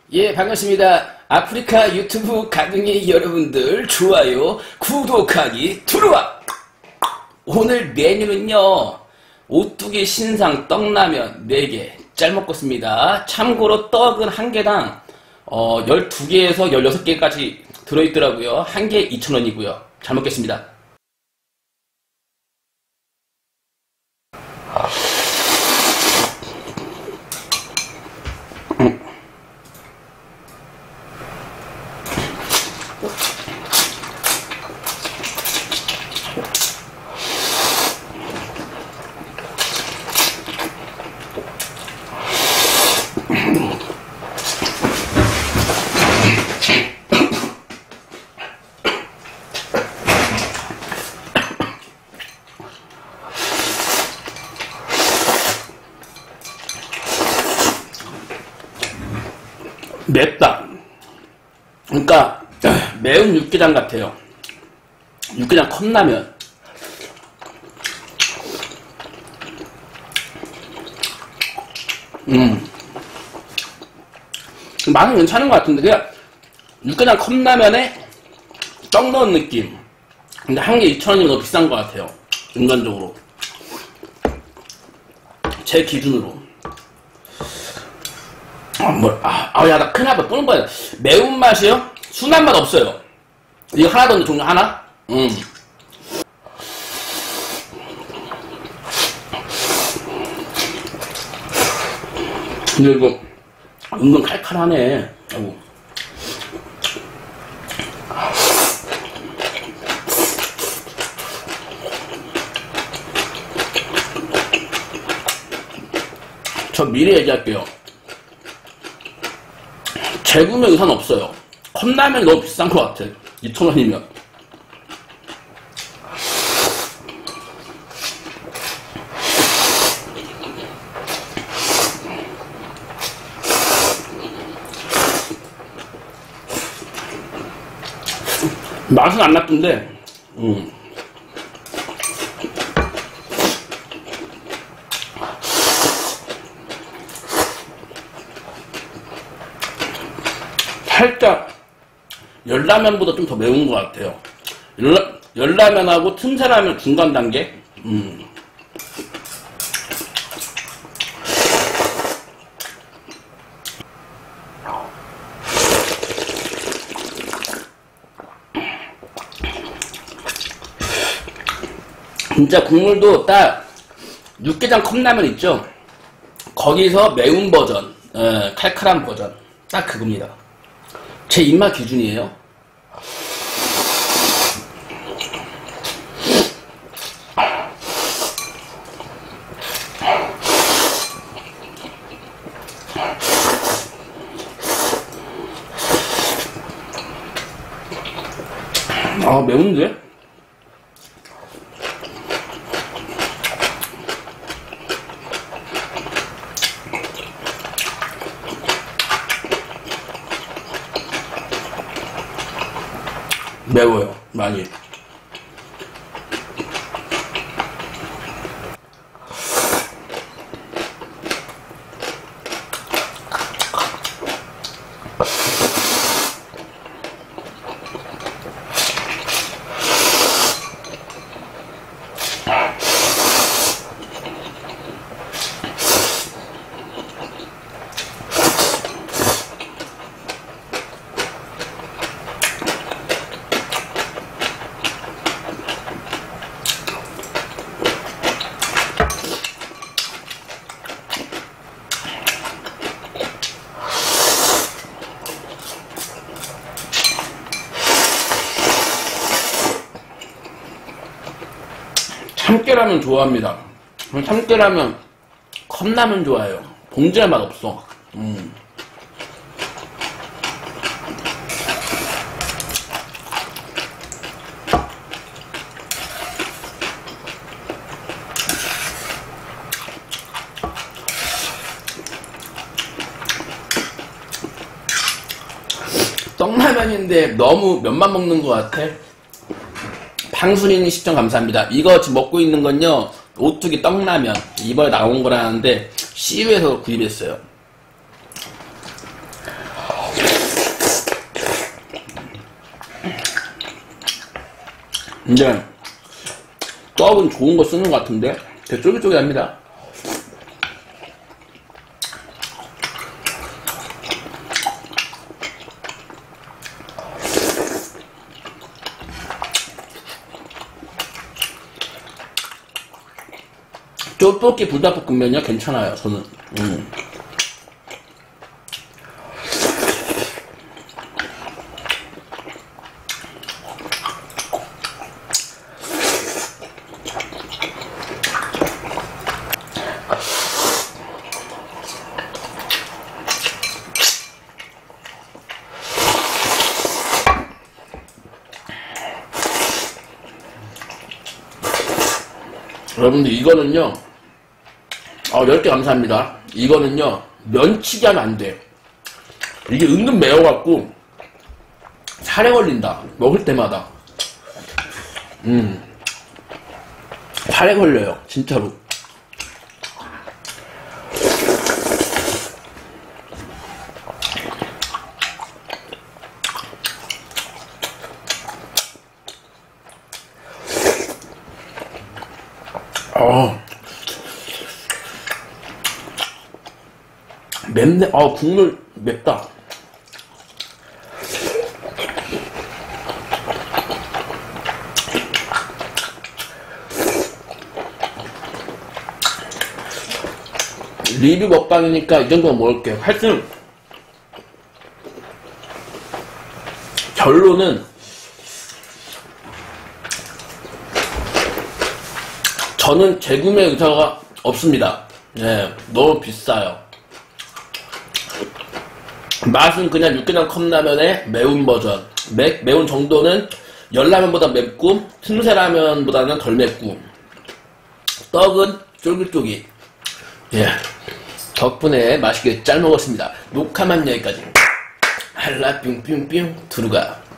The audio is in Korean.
예, 반갑습니다. 아프리카 유튜브 가등이 여러분들 좋아요, 구독하기 들어와! 오늘 메뉴는요, 오뚜기 신상 떡라면 4개 짤 먹겠습니다. 참고로 떡은 한 개당 12개에서 16개까지 들어있더라고요. 한 개 2,000원이고요. 잘 먹겠습니다. 맵다. 그러니까 매운 육개장 같아요. 육개장 컵라면. 맛은 괜찮은 것 같은데 그냥 육개장 컵라면에 떡 넣은 느낌. 근데 한 개 2,000원이면 너무 비싼 것 같아요. 인간적으로 제 기준으로. 야, 나 큰일 났다. 또 거야. 매운맛이요? 순한 맛 없어요. 이거 하나 더 넣는 종류 하나? 근데 이거 은근 칼칼하네. 아이고. 저 미리 얘기할게요. 재구매 의사는 없어요. 컵라면이 너무 비싼 것 같아. 2,000원이면. 맛은 안 나쁜데, 살짝 열라면보다 좀 더 매운 것 같아요. 열라면하고 틈새라면 중간 단계. 진짜 국물도 딱 육개장 컵라면 있죠? 거기서 매운 버전, 칼칼한 버전, 딱 그겁니다. 제 입맛 기준이에요. 매운데? 매워요, 많이. 참깨라면 좋아합니다. 참깨라면 컵라면 좋아해요. 봉지에 맛 없어. 떡라면인데 너무 면만 먹는 것 같아. 방순이님 시청 감사합니다. 이거 지금 먹고 있는 건요, 오뚜기 떡라면. 이번에 나온 거라는데 CU에서 구입했어요. 근데 떡은 좋은 거 쓰는 것 같은데 되게 쫄깃쫄깃합니다. 떡볶이 불닭볶음면이요? 괜찮아요 저는. 여러분들 이거는요 10개 감사합니다. 이거는요 면치기 하면 안돼. 이게 은근 매워갖고 살에 걸린다 먹을 때마다. 살에 걸려요 진짜로. 맵네. 국물 맵다. 리뷰 먹방이니까 이 정도만 먹을게요. 하여튼 결론은 저는 재구매 의사가 없습니다. 네, 너무 비싸요. 맛은 그냥 육개장 컵라면의 매운 버전. 매운 정도는 열라면보다 맵고 틈새라면보다는 덜 맵고 떡은 쫄깃쫄깃. 예, 덕분에 맛있게 잘 먹었습니다. 녹화만 여기까지. 할라 뿅뿅뿅 두루가.